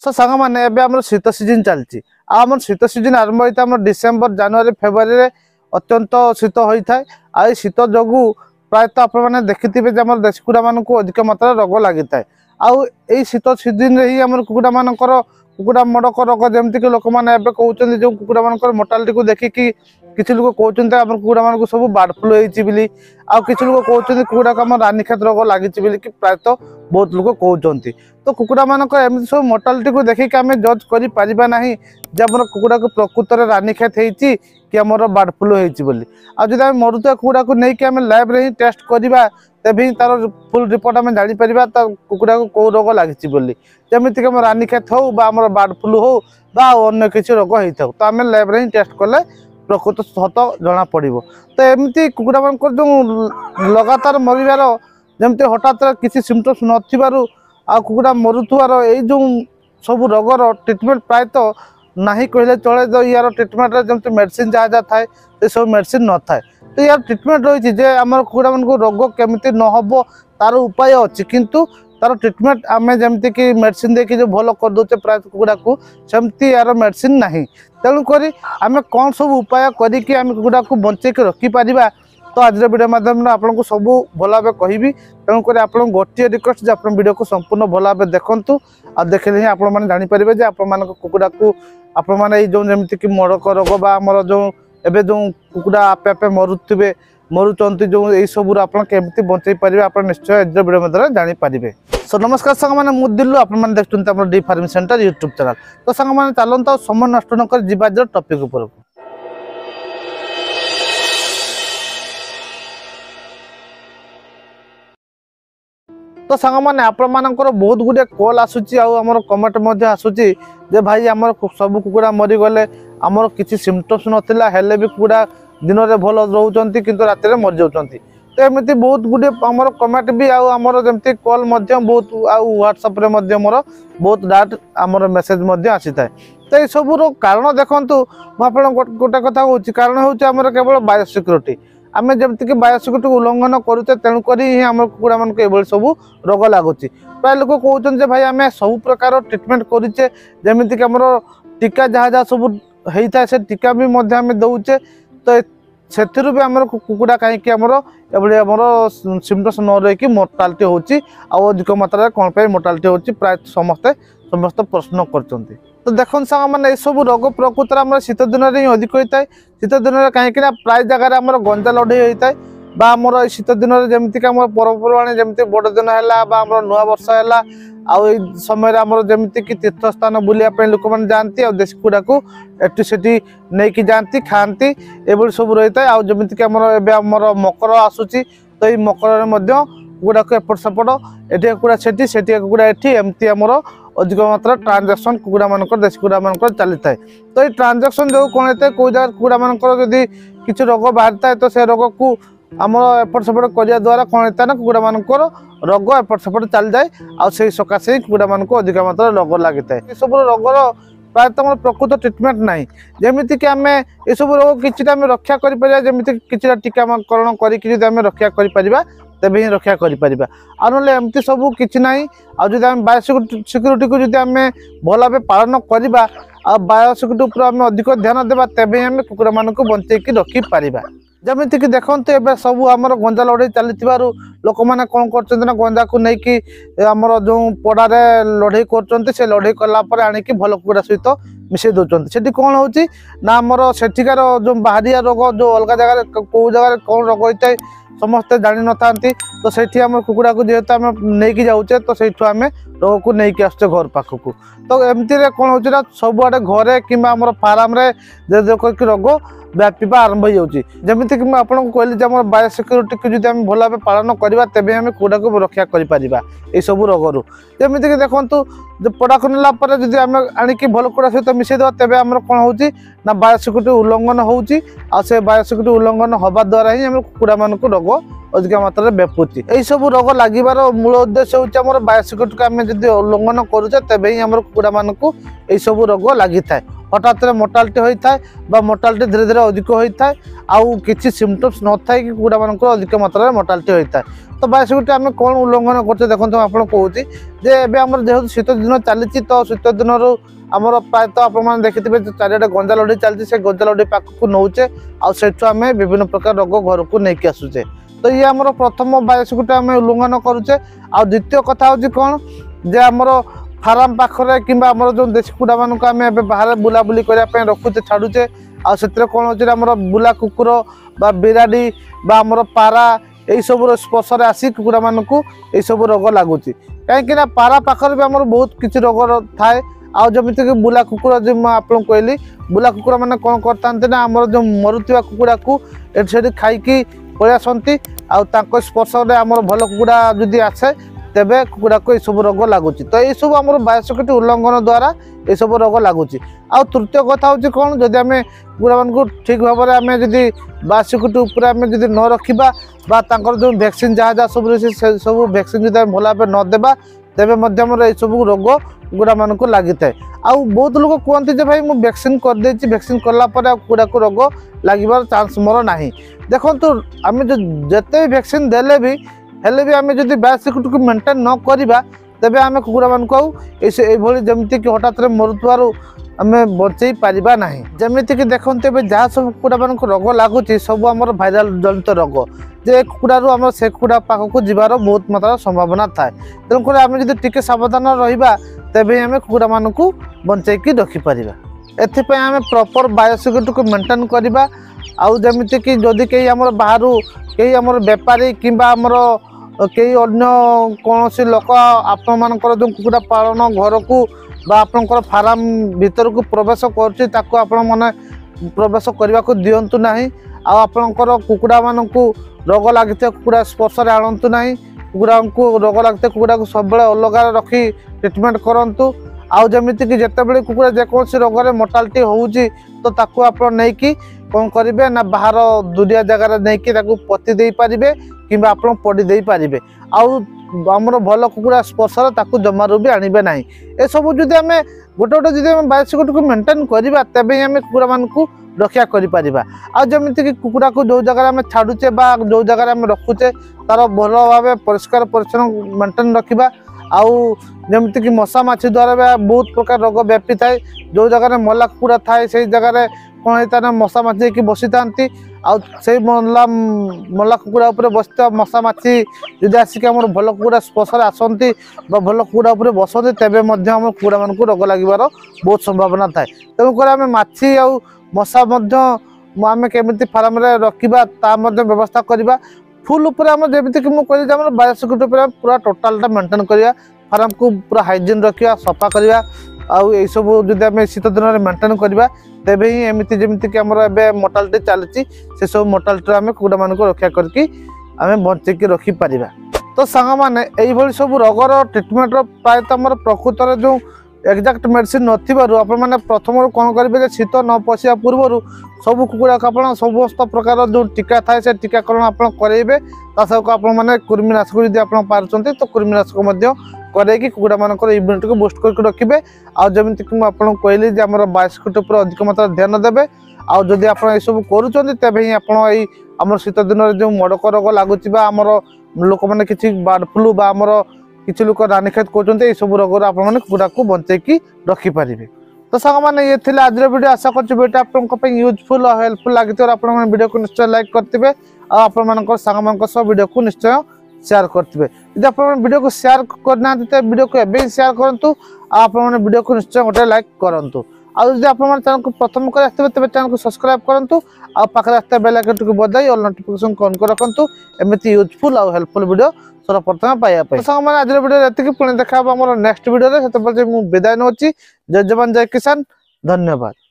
तो सांग मैंने एवं शीत सीजन चलती आम शीत सीजन आरंभ होता है डिसेम्बर जनवरी फेब्रुआरी अत्यंत शीत होता है। आ शीत जो प्रायतः आपने देखिथे देशी कुकुड़ा मान अधिक मात्रा रोग लगी था। आई शीत सीजन ही आम कुकुड़ा मानकर कुकुड़ा मड़क रोग जमीक लोक मैंने कहते जो कुकुड़ा मान मोर्टालिटी को देखिकी किसी लोग कहते आम कुकुड़ा मान सब बर्ड फ्लू होती आ कि लोग कहते कुकुड़ा को आम रानीखेत रोग लगी कि प्रायतः बहुत लोग कहते। तो कुकुड़ा मान एमती सब मोर्टालिटी को देखिक आम जज कर ना जे आम कुकुड़ा को प्रकृत में रानीखेत होती कि आम बर्ड फ्लू होती। आज आम मरुआ कुकुड़ा को लेकिन आम लैब रे ही टेस्ट करवा तेभी तार फुल रिपोर्ट आम जापर कुकुड़ा को कौ रोग लगी जमीक आम रानीखेत हो बर्ड फ्लू हो अन्य किसी रोग होता है। तो आम लैब रे ही टेस्ट कले प्रकृत सत जना पड़। तो एमती कुकुड़ा मान जो लगातार मरिबार जमती हठात किसी सिम्पटम्स नथिबारु आ कुकुड़ा मरुथुआर ए जो सब रोगर ट्रिटमेंट प्रायतः नहीं कहले चले। जो यार ट्रिटमेंट जमती मेडिसिन जहाँ जहाँ थाए ये सब मेडिसिन न थाए। तो यार ट्रिटमेंट रही जे आम कुकुड़ा मान रोग केमिति न हो तार उपाय अच्छी किंतु तार ट्रिटमेंट आम जमती कि मेडिसिन देखिए जो भल कर दे प्राय कुकुड़ा को सेमती यार मेडिसिन नहीं। तेणुक आम कौन सब उपाय करी आम कुकुड़ा को बचेक रखिपर। तो आज वीडियो माध्यम आपको सब भल भाव कहि तेणुक आप गोटे रिक्वेस्ट आप वीडियो को संपूर्ण भल भाव देखु आ देखले ही आपने जानीपर कुकुड़ा को आपने जो जमीक मड़क रोग आमर जो एवं जो कुकुड़ा आपे आपे मरुवे मरुचंती जो यही सब आपमती बचे पारे आप निश्चय आज वीडियो मध्य जानीपर। सो नमस्कार सांग मैंने मुदिल्लु आपने देखते the farming centre YouTube channel. तो सांग मैंने चलता समय नष्ट नक आज टॉपिक उपर। तो सांग मैंने आपंकर बहुत गुड़े कॉल आसूची आमर कमेंट आसूची जे भाई आमर सब कुकुड़ा मरीगले आमर किसी सिम्पटम्स नाला हेले भी कुकुड़ा दिन में भल रोच कि रात मरी जाती। तो एमती बहुत गुड़े आमर कमेंट भी आमर जमती कॉल बहुत व्हाट्सएप रे मोर बहुत डाट आमर मेसेज आसी थाए। तो ये सब कारण देखूँ मुझे गोटे कथा कहूँ कारण हूँ केवल बायोसिक्यूरिटी आम जमीक बायोसिक्यूरिटी उल्लंघन करुचे तेणुक ही आम कुकुड़ा मान सब रोग लगुच। प्राय लोग कहते भाई आम सब प्रकार ट्रिटमेंट करुचे जमीक आम टीका जहाँ जहाँ सब होता है से टीका भी आम दौचे। तो से भी आम कुकुड़ा कहीं आमर सिम्पटम्स न रही मोर्टालिटी होची अधिक मात्रा कौन पर मोर्टालिटी होची प्राय समस्त प्रश्न कर। तो देखो सांग मैंने ये सब रोग प्रकृत में शीत दिन में ही अधिक होता है। शीत दिन में कहीं प्राय जगह आम गंजा लड़े होता है आमर शीत दिन में जमीक आम पर्वपर्वाणी जमी बड़ दिन है आम नुआ वर्ष है आई समय आमर जमीक तीर्थ स्थान बुलाया लोक मैंने जाती आ देशी कुकुड़ा को एटी सेठी नहीं जाती खाती ये सब रही है। आ जमीक आमर मकर आसूची तो ये मकर कुकुड़ा को एपट सेपट एटी कुकुड़ा से कुकुड़ा एटी एमती आमर अधिक मात्रा ट्रांजेक्शन कुकुड़ा मान देशी कुकुड़ा मान चली थाए। तो ये ट्रांजेक्शन जो कौन होता है कौ जगह कुकुड़ा मान किसी रोग बाहरी था तो से रोग को आम एपट सेपट करने द्वारा कौन होता है ना कुकुड़ा मान रोग एपट सेपट चल जाए आ सकाशे ही कुकुड़ा मान अधिक मात्रा रोग लगी था। सब रोगर प्रायतः प्रकृत ट्रिटमेंट ना जमीक आम ये सब रोग कि रक्षा करमी कि टीकाकरण करके रक्षा कर तेबे ही रक्षा कर एमती सब किसी ना बायोसिक्यूरिटी को जब आम भल भाव पालन करवा बायोसिक्यूरिटी आम अधिक ध्यान देवा तेबे आम कुकुड़ा मान बचेक रखिपर। जमीक देखते ए सब आम गंजा लड़े चली लोक मैंने कौन कर गंजा को लेकिन आमर जो पड़ारे लड़े कर लड़े कलापर आणिकी भल कुकुड़ा सहित मिसई दौरान से कौन हो आमर सेठिकार जो बाहरिया रोग जो अलग जगह कौ जगह कौन रोग होता है समस्ते जानी न था। तो से आम कुकुड़ा को जेहेतु आम नहीं जाऊे तो से आम रोग को लेकिन आसुचे घर पाखक। तो एमती कौन हो सबुआडे घरे कि फार्म करके रोग व्यापीवा आरंभ हो जाऊँगी। जमीक मुझे आपको कहली आम बायोसिक्यूरिटी को जब भल भाव पालन करवा तेज आम कुकुड़ा को रक्षा कर सब रोग जमीक देखूँ जो पड़ा को नाला जब आम आणिकी भल कुकुड़ा सहित मिसईदेवा तेज आम कौन हो बायोसिक्यूरिटी उल्लंघन हो बायोसिक्यूरिटी उल्लंघन हवा द्वारा ही आम कुकुड़ा मान रोग अधिक मात्रा व्यापुची। यही सब रोग लगिबार मूल उद्देश्य होची हमर बायोसिक्यूरिटी को आम जदि उल्लंघन करूचे तेबे ही हमर कुकुड़ा मानकु यही सब रोग लगी थाए। हठात मोर्टालिटी होता है बा मोर्टालिटी धीरे धीरे अधिक होता है आउ किसी सिम्पटम्स न थाए कि कुकुड़ा मानकर अधिक मात्रा मोर्टालिटी होता है। तो बायोसिक्यूरिटी आम कौन उल्लंघन करते देखो आप कहूँ जे एबे हमर जेहेतु शीत दिन चली तो शीत दिन आमर प्रायतः आप देखिए चारिटे गंजा लड़ी चलती से गंजा लड़ी पाखक नौचे आठू आम विभिन्न प्रकार रोग घर को लेकिन आसुचे। तो ये आमर प्रथम बायोसिक्यूरिटी आम उल्लंघन करुचे। आ द्वितीय कथा हूँ कौन जे आमर फार्म पाखरे कि जो देशी कुकुड़ा मानक आम बाहर बुलाबुली करने रखुचे छाड़ुचे आते कौन हो बुला कुकुर बा बिराड़ी बा आमर पारा यही सब स्पर्श आसी कुकुड़ा मानक यही सब रोग लगुच कहीं पारा पाखर भी आमर बहुत किसी रोग थाए। आउ जमीक बुला कुकुर जो आपको कहली बुला कुकुर मैंने कौन करते ना आमर जो मरुवा कुकुड़ा को एटी खाई पलि आसती आउ स्पर्श आमर भल कुकुड़ा जदि आसे तेबे कुकुड़ा को सब रोग लगुच। तो ये सब आम बायोसिक्यूरिटी उल्लंघन द्वारा ये सब रोग लगुच। आ तृतीय कथा हूँ कौन जदि आम कुकुड़ा मान ठीक भाव में आम जदि बायोसिक्यूरिटी आम जदि न रखा बा जो वैक्सीन जहाँ जहाँ सब रही सब वैक्सीन जब भल भाव नदेबा तेबे ये सब रोग कुकुड़ा मानक लगी थाए। आउ बहुत लोग कहते भाई मुझे वैक्सीन कर देछि वैक्सीन कलापर कुकुड़ा को रोग लगिबार चांस मोर नाही। देखो आम जिते वैक्सीन देले भी हेले भी आम जब बायोसिक्यूरिटी को मेंटेन न करवा तेबे आम कुकुड़ा मानक ये जमीती कि हठात मरुथार आम बचई पारिबा नाही। जमीती कि देखते जहाँ सब कुकुड़ा मानक रोग लगुच सब आम भाइराल जनित रोग जे कुकुड़ारू आम से कुकुड़ा पाखक जीवार बहुत मात्रा संभावना थाए। तेणुक आम जब टिके सावधान रहा तेबे आम कुकुड़ा मानक बंचैकी रखिपर। एथिपाई आम प्रॉपर बायोसिक्यूरिटी को मेंटेन करवा। आउ जमीती कि जदि कहीं आम बाहर कहीं आम बेपारी कि कई अन्य कौन लोक आपण मानकर जो कुकुड़ा पालन घर को बा आपणकर फार्म भीतर को प्रवेश कर प्रवेश करने को दिंतु ना। आपणकर कुकुड़ा मानक रोग लगी कुकुड़ा स्पर्श आणतु ना। कुकुड़ा को रोग लगी कुकुड़ा को सब अलग रखी ट्रिटमेंट करूँ। आउ जमीती कि जितेबाला कुकुड़ा जेकोसी रोग में मोर्टालिटी होउची तो ताकू आप नहीं कौन करेंगे ना बाहर दुनिया जगार नहीं पति दे पारे कि आप पड़ी दे पारे। आमर भल कुकुड़ा स्पर्श जमारू भी आणवे ना। ये सब जब आम गोटे गोटे जब बायोसिक्यूरिटी को मेंटेन करवा तेबे आम कुकुड़ा मानक रक्षा करें। आमती कि कुकुड़ा को जो जगह आम छाड़ुचे जो जगह आम रखुचे तार भल भाव परिष्कार परिच्छन्न मेंटेन रखा। आउ जमीती कि मशा माछी द्वारा भी बहुत प्रकार रोग व्यापी थाए। जो जगह मला कुकुड़ा थाए से जगह कौन होता है मशा माछी कि बसी था से मला कुकुड़ा बसता मशा माछी जब आसिक आम भल कुकुड़ा स्पर्श आसती भल कुकुड़ा बसती तेबे आम कुकुड़ा मानक रोग लगिबार बहुत संभावना थाए। तेणुक आम माछी आउ मशा आम केमी फार्म रखा ता व्यवस्था करवा। फुल उपर आम जमीती कि मुझे बायोसिक्यूरिटी पूरा टोटालटा मेंटेन करवा फार्म को पूरा हाइजीन रखा सफा करवा। आउ ये सब जब आम शीत दिन में मेंटेन करवा तेबे ही एमती जमीती कि आमर एवं मोर्टालिटी चलती से सब मोर्टालिटी आम कुकुड़ा मानक रक्षा करके आम बंचेकी रखिपर। तो सांग मैंने यही सब रोगर ट्रिटमेंट प्रायतः आम प्रकृत जो एक्जाक्ट मेडिसिन नथिबारु प्रथम कौन करेंगे शीत न पशिया पूर्व सब कुकुड़ा को आप समस्त प्रकार जो टीका थाए से टीकाकरण आप करेंगे तासक आपने कृमिनाशक यदि आप पार्टी तो कृमिनाशक करेगी कुकुड़ा मानकर इम्यूनिटी को बूस्ट करके रखिए। आउ जमीती कि मुझे कहली आम बायोसिक्यूरिटी अधिक मात्रा ध्यान देवे। आउ जदि आप सब करें आम शीत दिन में जो मड़क रोग लगुच लोक मैंने किसी बर्ड फ्लू आमर किसी लोक रानीखेत कहते सब रोग कुकुड़ा को बंचेकी रखिपारे। तो सांग मैंने ये थे आज वीडियो आशा करते आपको यूजफुल और हेल्पफुल लगी आप वीडियो को निश्चय लाइक करेंगे और सांग वीडियो को निश्चय शेयर करेंगे। यदि आप वीडियो को शेयर करना तो वीडियो को एवं शेयर करूँ आप वीडियो को निश्चय गोटे लाइक करूँ। आदि आप चैनल को प्रथम कर तेज चैनल को सब्सक्राइब करूँ आखिर आसता बेल आइकन को बजाई और नोटिफिकेशन ऑन कर रखुँ एमती यूजफुल और हेल्पफुल वीडियो सर्वप्रथम पाइबा। सांग आज वीडियो पुणी देखा नेक्स्ट वीडियो से विदाय नौची। जय जवान जय किसान। धन्यवाद।